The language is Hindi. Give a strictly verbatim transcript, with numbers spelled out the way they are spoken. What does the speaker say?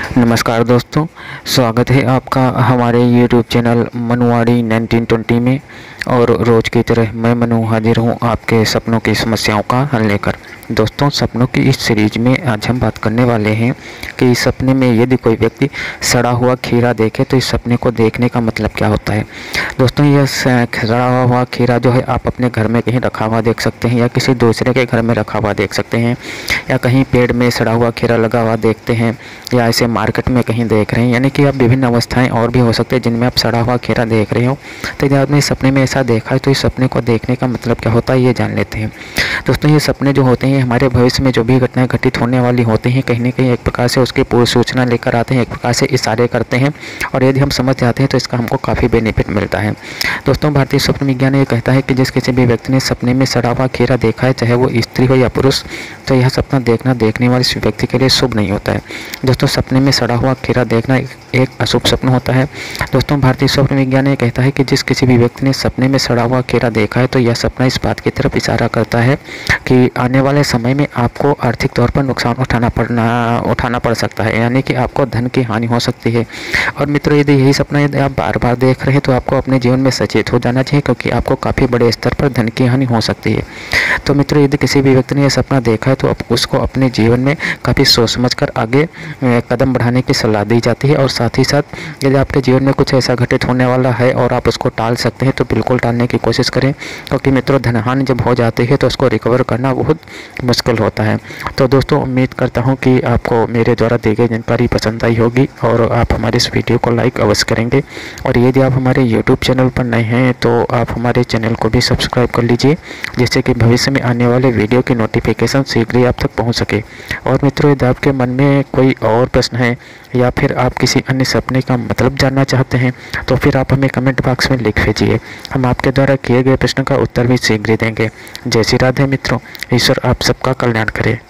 नमस्कार दोस्तों, स्वागत है आपका हमारे यूट्यूब चैनल मनुवाड़ी नाइनटीन ट्वेंटी में। और रोज़ की तरह मैं मनु हाजिर हूँ आपके सपनों की समस्याओं का हल लेकर। दोस्तों, सपनों की इस सीरीज में आज हम बात करने वाले हैं कि इस सपने में यदि कोई व्यक्ति सड़ा हुआ खीरा देखे तो इस सपने को देखने का मतलब क्या होता है। दोस्तों, यह सड़ा हुआ खीरा जो है आप अपने घर में कहीं रखा हुआ देख सकते हैं, या किसी दूसरे के घर में रखा हुआ देख सकते हैं, या कहीं पेड़ में सड़ा हुआ खीरा लगा हुआ देखते हैं, या ऐसे मार्केट में कहीं देख रहे हैं। यानी कि आप विभिन्न अवस्थाएं और भी हो सकते हैं जिनमें आप सड़ा हुआ खीरा देख रहे हो। तो यदि आपने इस सपने में ऐसा देखा है तो इस सपने को देखने का मतलब क्या होता है, ये जान लेते हैं। दोस्तों, ये सपने जो होते हैं हमारे भविष्य में जो भी घटनाएं घटित होने वाली होती हैं, कहीं ना कहीं एक प्रकार से उसकी पूर्व सूचना लेकर आते हैं, एक प्रकार से इशारे करते हैं, और यदि हम समझ जाते हैं तो इसका हमको काफ़ी बेनिफिट मिलता है। दोस्तों, भारतीय स्वप्न विज्ञान ये कहता है कि जिस किसी भी व्यक्ति ने सपने में सड़ा हुआ खीरा देखा है, चाहे वो स्त्री हो या पुरुष, तो यह सपना देखना देखने वाले व्यक्ति के लिए शुभ नहीं होता है। दोस्तों, सपने में सड़ा हुआ खीरा देखना एक अशुभ सपना होता है। दोस्तों, भारतीय स्वप्न विज्ञान ये कहता है कि जिस किसी भी व्यक्ति ने सपने में सड़ा हुआ खीरा देखा है तो यह सपना इस बात की तरफ इशारा करता है कि आने वाले समय में आपको आर्थिक तौर पर नुकसान उठाना पड़ना उठाना पड़ सकता है, यानी कि आपको धन की हानि हो सकती है। और मित्रों, यदि यही सपना यदि आप बार बार देख रहे हैं तो आपको अपने जीवन में सचेत हो जाना चाहिए, क्योंकि आपको काफ़ी बड़े स्तर पर धन की हानि हो सकती है। तो मित्रों, यदि किसी भी व्यक्ति ने यह सपना देखा है तो आप उसको अपने जीवन में काफ़ी सोच समझ कर आगे कदम बढ़ाने की सलाह दी जाती है। और साथ ही साथ यदि आपके जीवन में कुछ ऐसा घटित होने वाला है और आप उसको टाल सकते हैं तो बिल्कुल टालने की कोशिश करें, क्योंकि मित्रों, धनहानि जब हो जाती है तो उसको रिकवर करना बहुत मुश्किल होता है। तो दोस्तों, उम्मीद करता हूं कि आपको मेरे द्वारा दी गई जानकारी पसंद आई होगी और आप हमारे इस वीडियो को लाइक अवश्य करेंगे। और यदि आप हमारे यूट्यूब चैनल पर नए हैं तो आप हमारे चैनल को भी सब्सक्राइब कर लीजिए, जिससे कि भविष्य में आने वाले वीडियो की नोटिफिकेशन शीघ्र ही आप तक पहुँच सके। और मित्रों, यदि आपके मन में कोई और प्रश्न है या फिर आप किसी अन्य सपने का मतलब जानना चाहते हैं तो फिर आप हमें कमेंट बॉक्स में लिख भेजिए। हम आपके द्वारा किए गए प्रश्न का उत्तर भी शीघ्र देंगे। जय श्री राधे मित्रों, ईश्वर आप सबका कल्याण करे।